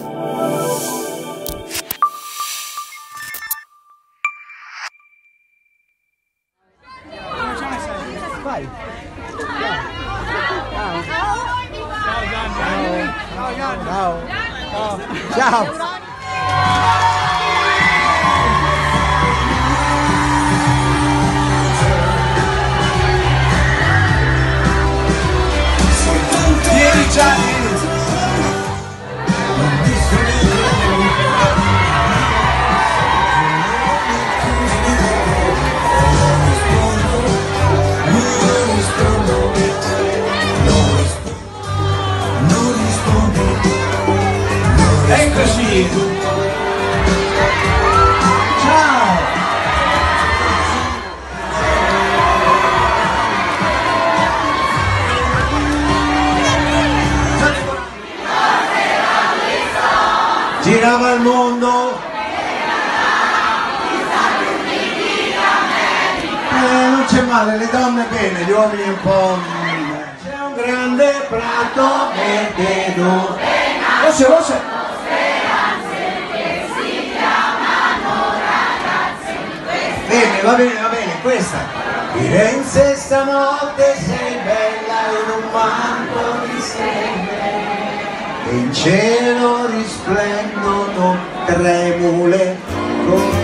Vai. Ciao. Ciao. Vieni Gianni. Eccoci! Ciao! Girava il mondo! Non c'è male, le donne bene, gli uomini un po'... C'è un grande prato e vedo... Voce! Bene, va bene, questa. Firenze stanotte sei bella in un manto di stelle e in cielo risplendono tremule con